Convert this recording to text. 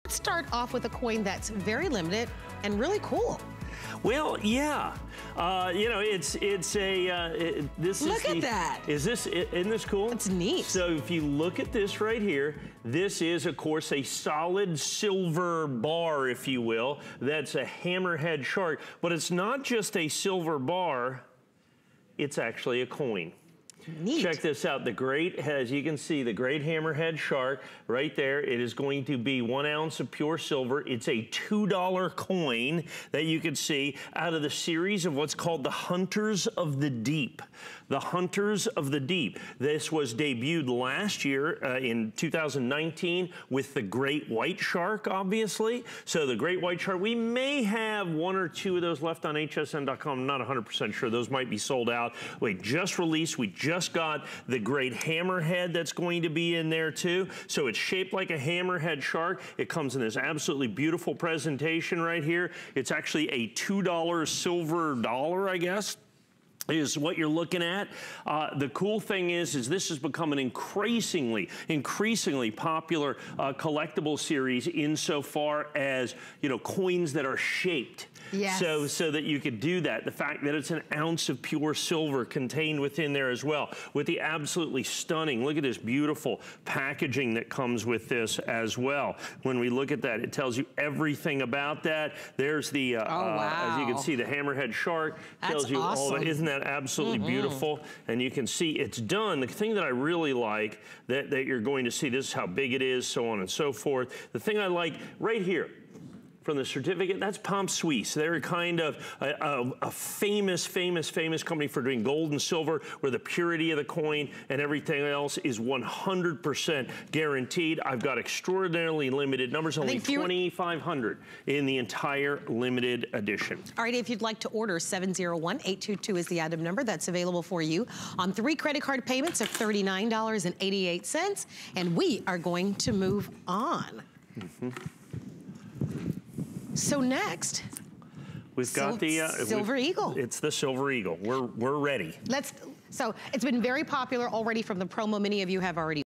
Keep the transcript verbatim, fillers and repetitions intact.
Let's start off with a coin that's very limited and really cool. Well, yeah, uh, you know, it's it's a uh, it, this look is at the, that. Is this isn't this cool? It's neat. So if you look at this right here, this is of course a solid silver bar, if you will. That's a Hammerhead Shark, but it's not just a silver bar. It's actually a coin. Neat. Check this out. The great, as you can see, the great Hammerhead Shark right there. It is going to be one ounce of pure silver. It's a two dollar coin that you can see out of the series of what's called the Hunters of the Deep. The Hunters of the Deep. This was debuted last year uh, in two thousand nineteen with the Great White Shark, obviously. So the Great White Shark, we may have one or two of those left on H S N dot com. I'm not one hundred percent sure. Those might be sold out. We just released, we just Just got the great Hammerhead that's going to be in there too. So it's shaped like a Hammerhead Shark. It comes in this absolutely beautiful presentation right here. It's actually a two dollar silver dollar, I guess, is what you're looking at. Uh, the cool thing is, is this has become an increasingly, increasingly popular uh, collectible series insofar as, you know, coins that are shaped. Yes. So, so that you could do that. The fact that it's an ounce of pure silver contained within there as well, with the absolutely stunning, look at this beautiful packaging that comes with this as well. When we look at that, it tells you everything about that. There's the, uh, oh, wow. uh, as you can see, the Hammerhead Shark tells That's you awesome. all of it. Isn't that absolutely mm-hmm. beautiful? And you can see it's done. The thing that I really like that, that you're going to see, this is how big it is, so on and so forth. The thing I like right here, from the certificate, that's Pomp Suisse. They're kind of a, a, a famous, famous, famous company for doing gold and silver, where the purity of the coin and everything else is one hundred percent guaranteed. I've got extraordinarily limited numbers, only twenty-five hundred in the entire limited edition. All right, if you'd like to order, seven zero one, eight two two is the item number that's available for you on three credit card payments of thirty-nine eighty-eight, and we are going to move on. Mm-hmm. So next, we've got the uh, Silver Eagle. It's the Silver Eagle. We're we're ready. Let's. So it's been very popular already from the promo. Many of you have already